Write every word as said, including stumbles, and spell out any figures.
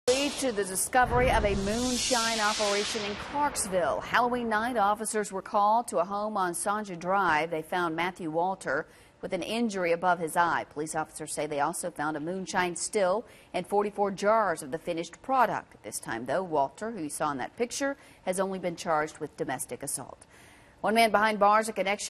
Leads to the discovery of a moonshine operation in Clarksville. Halloween night, officers were called to a home on Sonja Drive. They found Matthew Walter with an injury above his eye. Police officers say they also found a moonshine still and forty-four jars of the finished product. At this time, though, Walter, who you saw in that picture, has only been charged with domestic assault. One man behind bars, a connection